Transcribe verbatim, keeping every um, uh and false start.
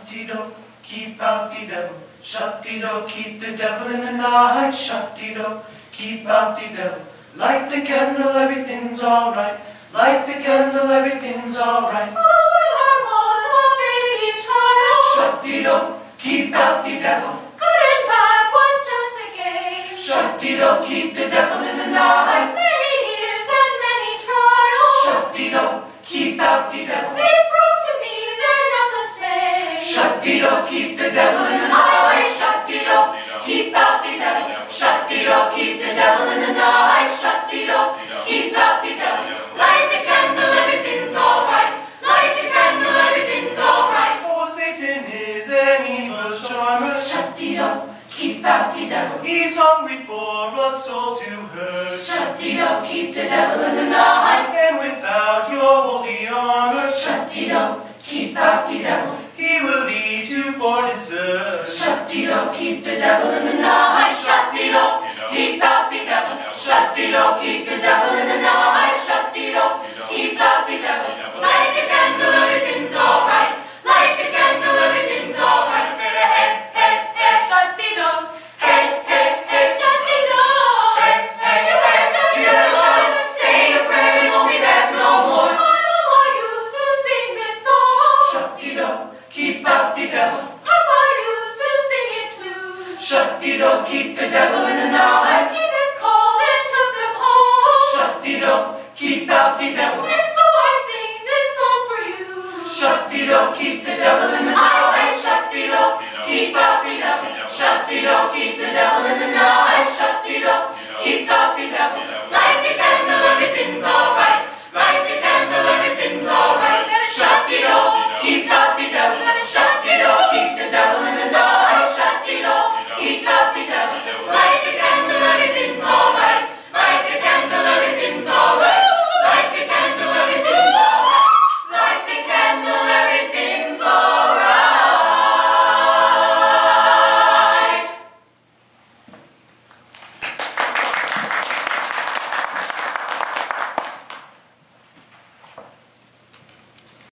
Shut-de-do, keep out the devil. Shut-de-do, keep the devil in the night. Shut-de-do, keep out the devil. Light the candle, everything's alright. Light the candle, everything's alright. Oh, when I was a baby child. Shut-de-do, keep out the devil. Good and bad was just a game. Shut-de-do, keep the devil in the night. Many years and many trials. Shut-de-do, keep out the devil. They prove to me they're not the same. Shut-de-do, keep the devil in the night. I say shut-de-do, Keep out the devil. Shut-de-do, keep the devil in the night. Shut-de-do, keep out the devil. light a candle, everything's alright. Light a candle, everything's alright. Oh, Satan is an evil charmer. Shut-de-do, keep out the devil. He's hungry for a soul to hurt. Shut-de-do, keep the devil in the night. And without your holy armor, Shut-de-do, keep out the devil. he will lead you for desert. Shut-de-do, keep the devil in the night. Shut-de-do, keep out the devil. Shut-de-do, keep the devil in the night. Shut-de-do, keep out the devil. Light a candle, everything's alright. Light a candle, everything's alright. Say the hey, hey, hey, shut-de-do. Hey, hey, hey, shut-de-do. Hey, hey, You better shut you the better shut door. it. Say your prayer, you won't be back no more. My mama used to sing this song. Shut-de-do, keep out the devil. Papa used to sing it too. Shut-de-do, keep the devil in the night. Jesus called and took them home. Shut-de-do, keep out the devil. And so I sing this song for you. Shut-de-do, keep the devil in the I night. say shut-de-do, keep out the devil. Shut-de-do, keep the devil in the night. Shut-de-do, keep out the devil.